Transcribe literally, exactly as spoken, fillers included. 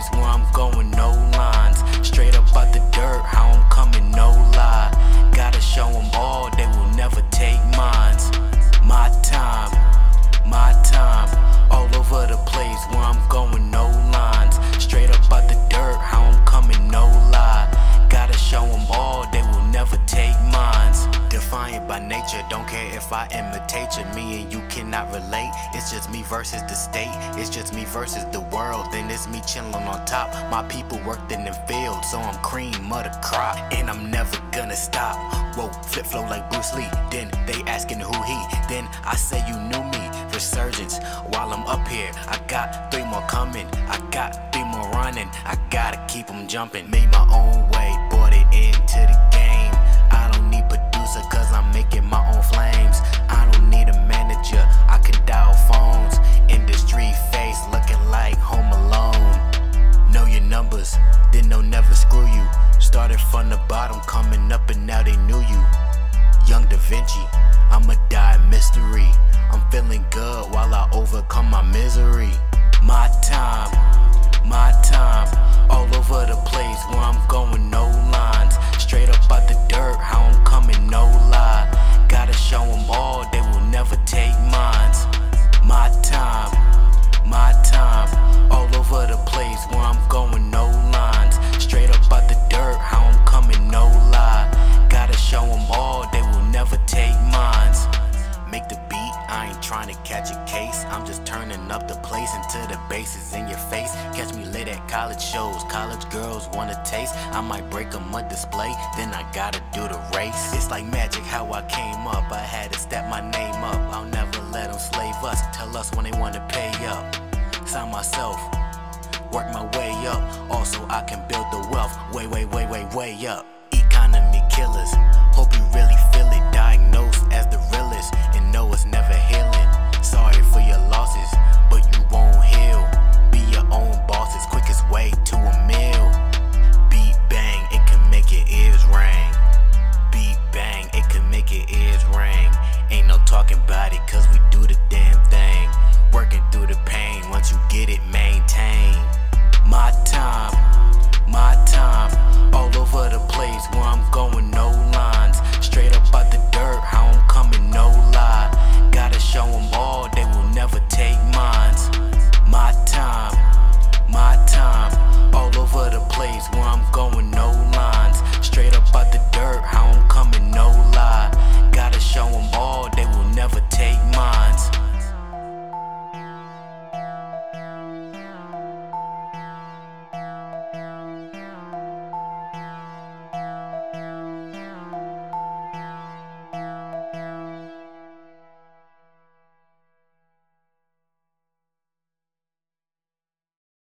place where I'm going, no lines. Straight up out the dirt, how I'm coming, no lie. Gotta show them all, they will never take mines. My time, my time, all over the place where I'm going, no lines. Straight up out the dirt, how I'm coming, no lie. Gotta show them all, they will never take mines. Defiant by nature, don't care if I imitate you. Me and you cannot relate, it's just me versus the state. It's just me versus the world, then it's me chilling on top. My people worked in the field, so I'm cream of the crop. And I'm never gonna stop. Whoa, flip flow like Bruce Lee. Then they asking who he, then I say you knew me. Resurgence, while I'm up here, I got three more coming. I got three more running, I gotta keep them jumping. Made my own way, brought it into the game. I don't need producer cause I'm making my own flames. I don't need a manager, I can dial phones. Industry face looking like Home Alone. Know your numbers, then they'll never screw you. Started from the bottom, coming up and now they knew you. Young Da Vinci, I'ma die mystery. I'm feeling good while I overcome my misery. My time, my time, all over the place where I'm going, no lines. Straight up out the dirt, how I'm coming, no lie. Gotta show them all, they will never take mines. My time, my time, all over the place where I'm going, no lines. Straight up out the dirt, how I'm coming, no lie. Gotta show them all, they will never take mines. Make the beat, I ain't trying to catch a case. I'm just turning up the place until the bass is in your face. Catch me late at college shows, college girls wanna taste. I might break them a display, then I gotta do the race. It's like magic how I came up, I had to step my name up. I'll never let them slave us, tell us when they wanna pay up. Sign myself, work my way up, also I can build the wealth, way, way, way, way, way up. Economy killers, hope you really feel it. Diagnosed as the realest, and know it's never healing. Sorry for your losses,